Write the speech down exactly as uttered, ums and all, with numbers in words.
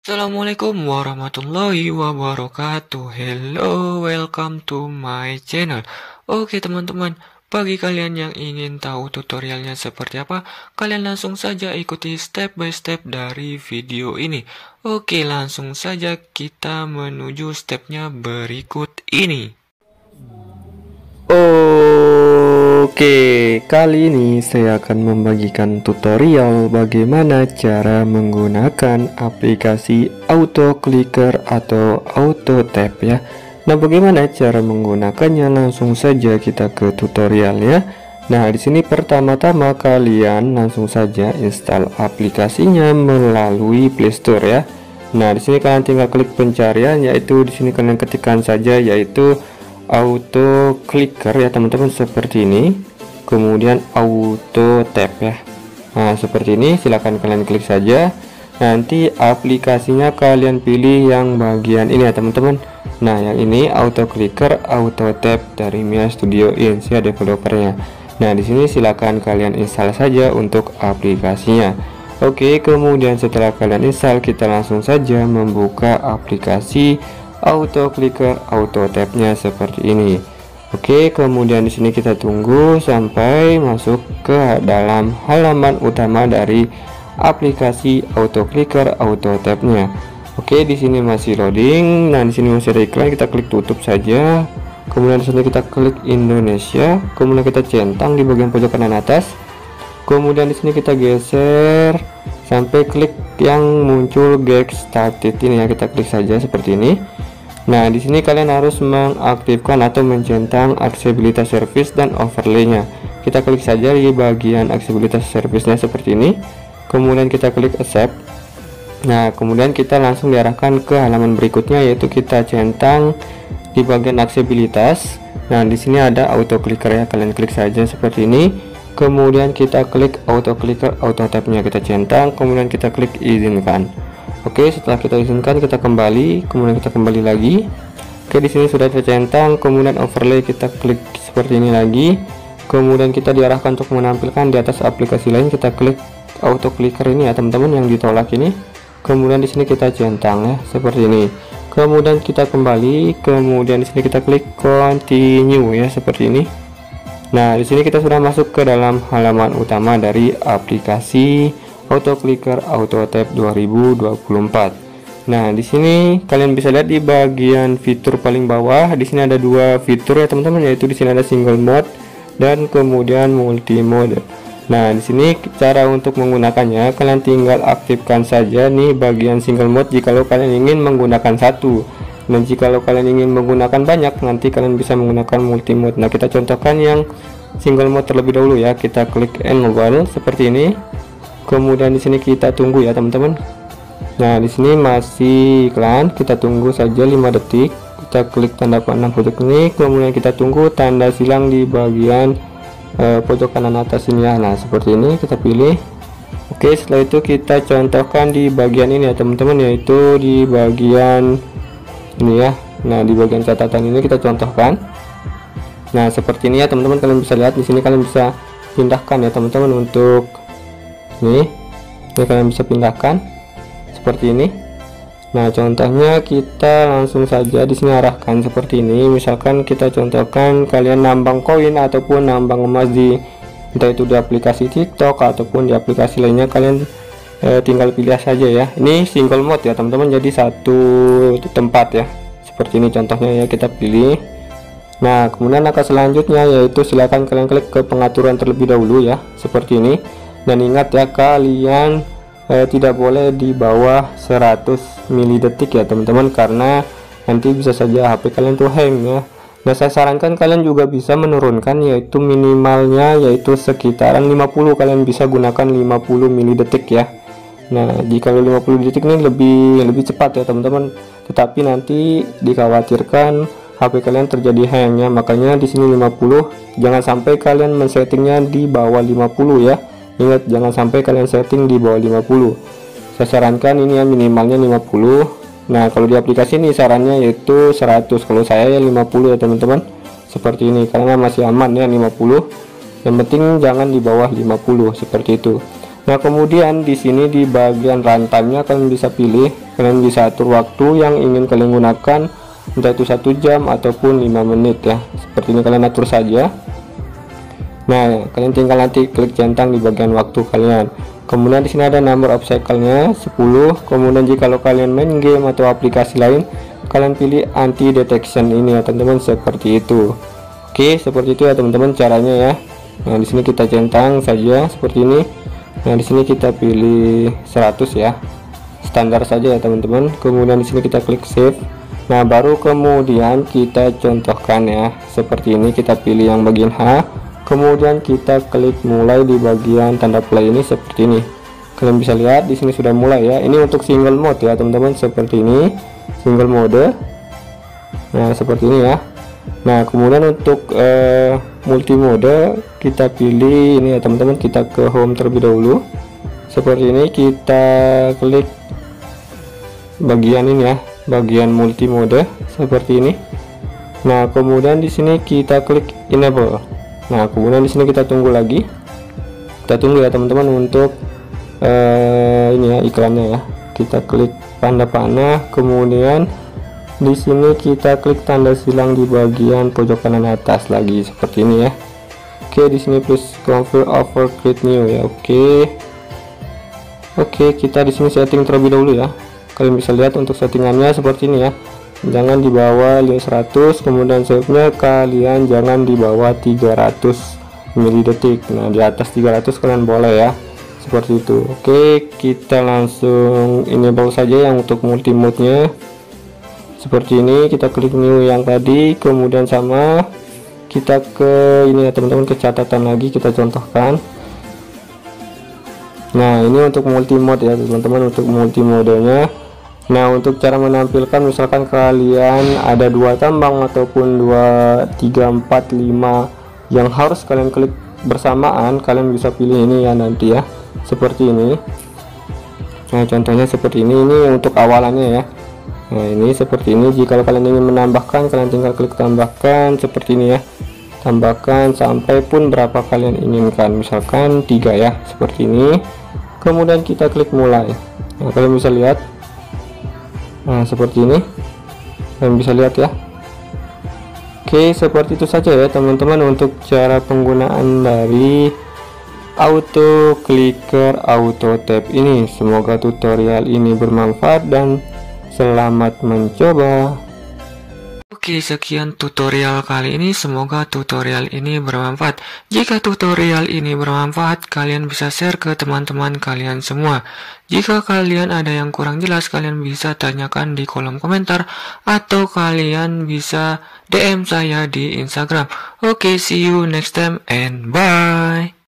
Assalamualaikum warahmatullahi wabarakatuh. Hello, welcome to my channel. Oke teman-teman, bagi kalian yang ingin tahu tutorialnya seperti apa, kalian langsung saja ikuti step by step dari video ini. Oke, langsung saja kita menuju stepnya berikut ini. Oke, kali ini saya akan membagikan tutorial bagaimana cara menggunakan aplikasi auto clicker atau auto tap ya. Nah, bagaimana cara menggunakannya? Langsung saja kita ke tutorialnya. Nah, di sini pertama-tama kalian langsung saja install aplikasinya melalui Play Store ya. Nah, di sini kalian tinggal klik pencarian, yaitu di sini kalian ketikkan saja yaitu auto clicker ya teman-teman, seperti ini, kemudian auto tap ya. Nah, seperti ini, silahkan kalian klik saja. Nanti aplikasinya kalian pilih yang bagian ini ya teman-teman. Nah, yang ini auto clicker auto tap dari Mia Studio Ins ya, developernya. Nah, di sini silahkan kalian install saja untuk aplikasinya. Oke, kemudian setelah kalian install, kita langsung saja membuka aplikasi auto clicker auto tapnya seperti ini. Oke, kemudian di sini kita tunggu sampai masuk ke dalam halaman utama dari aplikasi auto clicker auto tapnya. Oke, di sini masih loading. Nah, di sini masih ada iklan, kita klik tutup saja. Kemudian di sini kita klik Indonesia, kemudian kita centang di bagian pojok kanan atas. Kemudian di sini kita geser sampai klik yang muncul get started ini ya, kita klik saja seperti ini. Nah, di sini kalian harus mengaktifkan atau mencentang aksesibilitas service dan overlay-nya. Kita klik saja di bagian aksesibilitas service-nya seperti ini. Kemudian kita klik accept. Nah, kemudian kita langsung diarahkan ke halaman berikutnya, yaitu kita centang di bagian aksesibilitas. Nah, di sini ada auto clicker ya, kalian klik saja seperti ini. Kemudian kita klik auto clicker auto tab-nya, kita centang, kemudian kita klik izinkan. Oke, setelah kita izinkan, kita kembali, kemudian kita kembali lagi. Oke, di sini sudah tercentang, kemudian overlay kita klik seperti ini lagi. Kemudian kita diarahkan untuk menampilkan di atas aplikasi lain, kita klik auto clicker ini ya teman-teman, yang ditolak ini. Kemudian di sini kita centang ya, seperti ini. Kemudian kita kembali, kemudian di sini kita klik continue ya, seperti ini. Nah, di sini kita sudah masuk ke dalam halaman utama dari aplikasi auto clicker auto tap dua ribu dua puluh empat. Nah, di sini kalian bisa lihat di bagian fitur paling bawah, di sini ada dua fitur ya teman-teman, yaitu di sini ada single mode dan kemudian multi mode. Nah, di sini cara untuk menggunakannya, kalian tinggal aktifkan saja nih bagian single mode jikalau kalian ingin menggunakan satu. Dan jikalau kalian ingin menggunakan banyak, nanti kalian bisa menggunakan multi mode. Nah, kita contohkan yang single mode terlebih dahulu ya. Kita klik enable seperti ini. Kemudian di sini kita tunggu ya teman-teman. Nah, di sini masih iklan, kita tunggu saja lima detik. Kita klik tanda panah pojok ini, kemudian kita tunggu tanda silang di bagian eh, pojok kanan atas ini ya. Nah, seperti ini kita pilih. Oke, setelah itu kita contohkan di bagian ini ya teman-teman, yaitu di bagian ini ya. Nah, di bagian catatan ini kita contohkan. Nah, seperti ini ya teman-teman, kalian bisa lihat di sini, kalian bisa pindahkan ya teman-teman untuk ini. Ini kalian bisa pindahkan seperti ini. Nah, contohnya kita langsung saja di sini arahkan seperti ini. Misalkan kita contohkan kalian nambang koin ataupun nambang emas di entah itu di aplikasi TikTok ataupun di aplikasi lainnya, kalian eh, tinggal pilih saja ya. Ini single mode ya teman-teman, jadi satu tempat ya. Seperti ini contohnya ya, kita pilih. Nah, kemudian langkah selanjutnya yaitu silakan kalian klik ke pengaturan terlebih dahulu ya, seperti ini. Dan ingat ya, kalian eh, tidak boleh di bawah seratus milidetik ya teman-teman, karena nanti bisa saja H P kalian tuh hang ya. Nah, saya sarankan kalian juga bisa menurunkan, yaitu minimalnya yaitu sekitaran lima puluh, kalian bisa gunakan lima puluh milidetik ya. Nah, jika lima puluh detik ini lebih lebih cepat ya teman-teman, tetapi nanti dikhawatirkan H P kalian terjadi hang ya. Makanya di sini lima puluh, jangan sampai kalian men-settingnya di bawah lima puluh ya. Ingat, jangan sampai kalian setting di bawah lima puluh. Saya sarankan ini ya, minimalnya lima puluh. Nah, kalau di aplikasi ini sarannya yaitu seratus, kalau saya ya lima puluh ya teman-teman. Seperti ini, karena masih aman ya lima puluh. Yang penting jangan di bawah lima puluh, seperti itu. Nah, kemudian di sini di bagian runtime-nya kalian bisa pilih, kalian bisa atur waktu yang ingin kalian gunakan, entah itu satu jam ataupun lima menit ya. Seperti ini kalian atur saja. Nah, kalian tinggal nanti klik centang di bagian waktu kalian. Kemudian di sini ada number of cycle-nya sepuluh. Kemudian jika kalau kalian main game atau aplikasi lain, kalian pilih anti detection ini ya teman-teman, seperti itu. Oke, seperti itu ya teman-teman caranya ya. Nah, di sini kita centang saja seperti ini. Nah, di sini kita pilih seratus ya, standar saja ya teman-teman. Kemudian di sini kita klik save. Nah, baru kemudian kita contohkan ya, seperti ini. Kita pilih yang bagian H, kemudian kita klik mulai di bagian tanda play ini seperti ini. Kalian bisa lihat di sini sudah mulai ya. Ini untuk single mode ya teman-teman, seperti ini, single mode. Nah, seperti ini ya. Nah, kemudian untuk uh, multi mode kita pilih ini ya teman-teman, kita ke home terlebih dahulu. Seperti ini kita klik bagian ini ya, bagian multi mode seperti ini. Nah, kemudian di sini kita klik enable. Nah, kemudian di sini kita tunggu lagi. Kita tunggu ya teman-teman untuk uh, ini ya iklannya ya. Kita klik tanda panah, kemudian di sini kita klik tanda silang di bagian pojok kanan atas lagi seperti ini ya. Oke, di sini please confirm over create new ya. Oke. Oke, kita di sini setting terlebih dahulu ya. Kalian bisa lihat untuk settingannya seperti ini ya. Jangan di bawah seratus, kemudian save-nya kalian jangan di bawah tiga ratus milidetik. Nah, di atas tiga ratus kalian boleh ya. Seperti itu. Oke, kita langsung enable saja yang untuk multi mode-nya. Seperti ini, kita klik new yang tadi, kemudian sama kita ke ini ya teman-teman, ke catatan lagi, kita contohkan. Nah, ini untuk multi mode ya teman-teman, untuk multi modenya. Nah, untuk cara menampilkan, misalkan kalian ada dua tambang ataupun dua, tiga, empat, lima yang harus kalian klik bersamaan, kalian bisa pilih ini ya nanti ya, seperti ini. Nah, contohnya seperti ini, ini untuk awalannya ya. Nah, ini seperti ini. Jika kalian ingin menambahkan, kalian tinggal klik tambahkan seperti ini ya. Tambahkan sampai pun berapa kalian inginkan, misalkan tiga ya, seperti ini. Kemudian kita klik mulai. Nah, kalian bisa lihat. Nah, seperti ini. Kalian bisa lihat ya. Oke, seperti itu saja ya teman-teman untuk cara penggunaan dari auto clicker auto tab ini. Semoga tutorial ini bermanfaat dan selamat mencoba. Oke, sekian tutorial kali ini. Semoga tutorial ini bermanfaat. Jika tutorial ini bermanfaat, kalian bisa share ke teman-teman kalian semua. Jika kalian ada yang kurang jelas, kalian bisa tanyakan di kolom komentar, atau kalian bisa D M saya di Instagram. Oke, see you next time and bye.